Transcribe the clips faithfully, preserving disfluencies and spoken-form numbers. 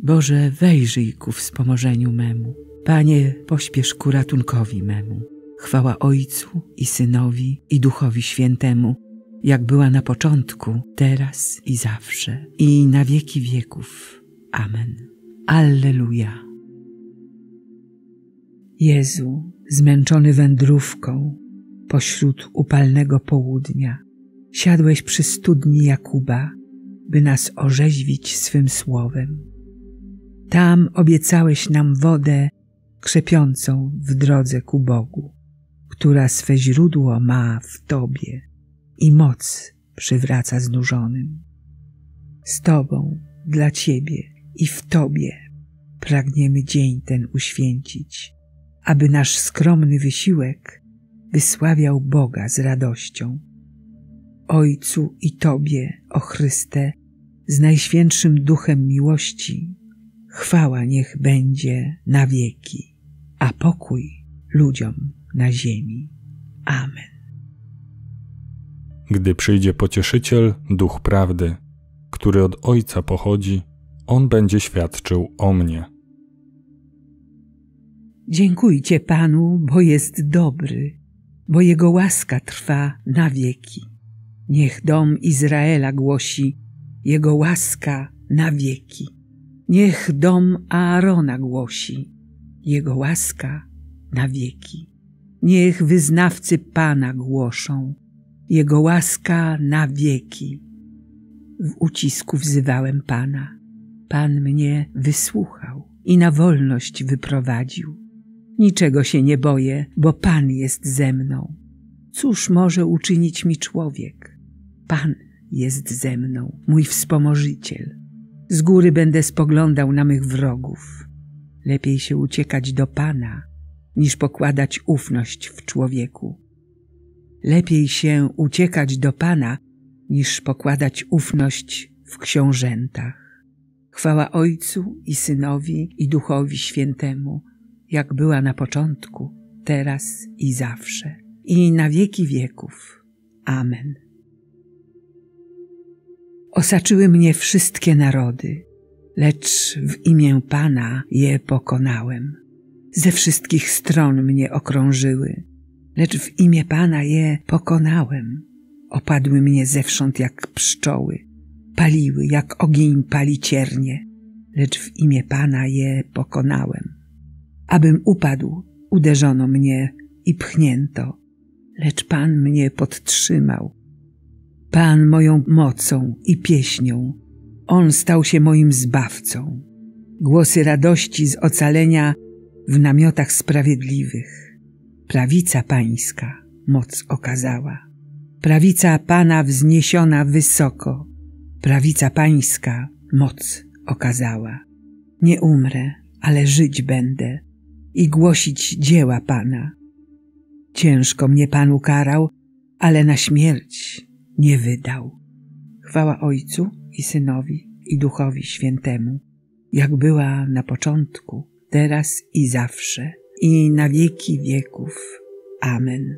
Boże, wejrzyj ku wspomożeniu memu. Panie, pośpiesz ku ratunkowi memu. Chwała Ojcu i Synowi i Duchowi Świętemu, jak była na początku, teraz i zawsze, i na wieki wieków. Amen. Alleluja. Jezu, zmęczony wędrówką, pośród upalnego południa, siadłeś przy studni Jakuba, by nas orzeźwić swym słowem. Tam obiecałeś nam wodę krzepiącą w drodze ku Bogu, która swe źródło ma w Tobie i moc przywraca znużonym. Z Tobą, dla Ciebie i w Tobie pragniemy dzień ten uświęcić, aby nasz skromny wysiłek wysławiał Boga z radością. Ojcu i Tobie, o Chryste, z Najświętszym Duchem miłości, chwała niech będzie na wieki, a pokój ludziom na ziemi. Amen. Gdy przyjdzie Pocieszyciel, Duch Prawdy, który od Ojca pochodzi, On będzie świadczył o mnie. Dziękujcie Panu, bo jest dobry, bo Jego łaska trwa na wieki. Niech dom Izraela głosi, Jego łaska na wieki. Niech dom Aarona głosi, Jego łaska na wieki. Niech wyznawcy Pana głoszą, Jego łaska na wieki. W ucisku wzywałem Pana. Pan mnie wysłuchał i na wolność wyprowadził. Niczego się nie boję, bo Pan jest ze mną. Cóż może uczynić mi człowiek? Pan jest ze mną, mój wspomożyciel. Z góry będę spoglądał na mych wrogów. Lepiej się uciekać do Pana, niż pokładać ufność w człowieku. Lepiej się uciekać do Pana, niż pokładać ufność w książętach. Chwała Ojcu i Synowi i Duchowi Świętemu, jak była na początku, teraz i zawsze, i na wieki wieków. Amen. Osaczyły mnie wszystkie narody, lecz w imię Pana je pokonałem. Ze wszystkich stron mnie okrążyły, lecz w imię Pana je pokonałem. Opadły mnie zewsząd jak pszczoły, paliły jak ogień pali ciernie, lecz w imię Pana je pokonałem. Abym upadł, uderzono mnie i pchnięto, lecz Pan mnie podtrzymał. Pan moją mocą i pieśnią, On stał się moim zbawcą. Głosy radości z ocalenia w namiotach sprawiedliwych. Prawica Pańska moc okazała. Prawica Pana wzniesiona wysoko. Prawica Pańska moc okazała. Nie umrę, ale żyć będę i głosić dzieła Pana. Ciężko mnie Pan ukarał, ale na śmierć nie wydał. Chwała Ojcu i Synowi i Duchowi Świętemu, jak była na początku, teraz i zawsze, i na wieki wieków. Amen.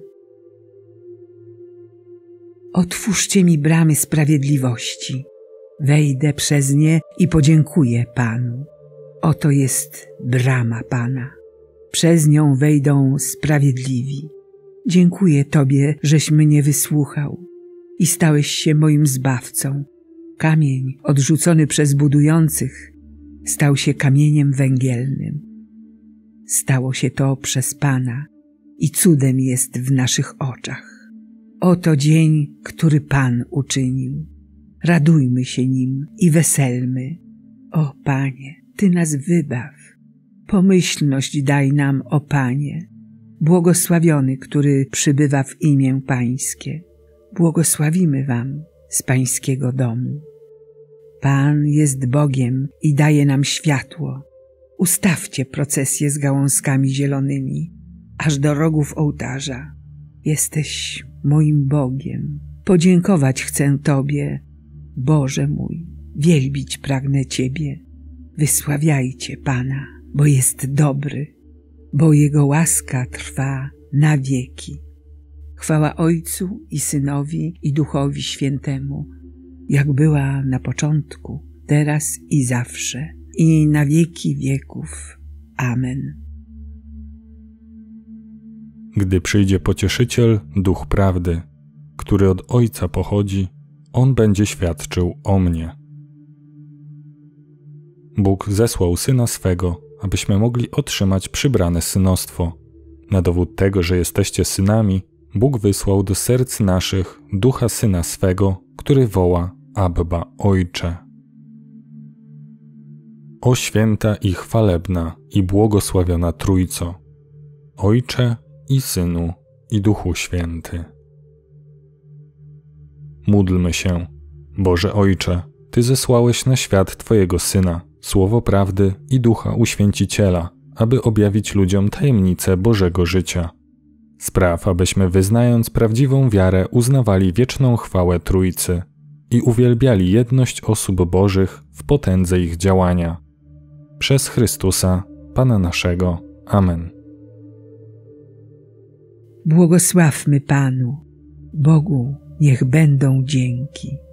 Otwórzcie mi bramy sprawiedliwości. Wejdę przez nie i podziękuję Panu. Oto jest brama Pana. Przez nią wejdą sprawiedliwi. Dziękuję Tobie, żeś mnie wysłuchał i stałeś się moim zbawcą. Kamień odrzucony przez budujących stał się kamieniem węgielnym. Stało się to przez Pana i cudem jest w naszych oczach. Oto dzień, który Pan uczynił. Radujmy się nim i weselmy. O Panie, Ty nas wybaw. Pomyślność daj nam, o Panie. Błogosławiony, który przybywa w imię Pańskie. Błogosławimy Wam z Pańskiego domu. Pan jest Bogiem i daje nam światło. Ustawcie procesję z gałązkami zielonymi, aż do rogów ołtarza. Jesteś moim Bogiem. Podziękować chcę Tobie, Boże mój. Wielbić pragnę Ciebie. Wysławiajcie Pana, bo jest dobry, bo Jego łaska trwa na wieki. Chwała Ojcu i Synowi i Duchowi Świętemu, jak była na początku, teraz i zawsze, i na wieki wieków. Amen. Gdy przyjdzie Pocieszyciel, Duch Prawdy, który od Ojca pochodzi, On będzie świadczył o mnie. Bóg zesłał Syna swego, abyśmy mogli otrzymać przybrane synostwo. Na dowód tego, że jesteście synami, Bóg wysłał do serc naszych Ducha Syna swego, który woła: Abba, Ojcze. O święta i chwalebna i błogosławiona Trójco, Ojcze i Synu i Duchu Święty. Módlmy się. Boże Ojcze, Ty zesłałeś na świat Twojego Syna, Słowo Prawdy i Ducha Uświęciciela, aby objawić ludziom tajemnicę Bożego życia. Spraw, abyśmy wyznając prawdziwą wiarę uznawali wieczną chwałę Trójcy i uwielbiali jedność osób Bożych w potędze ich działania. Przez Chrystusa, Pana naszego. Amen. Błogosławmy Panu. Bogu niech będą dzięki.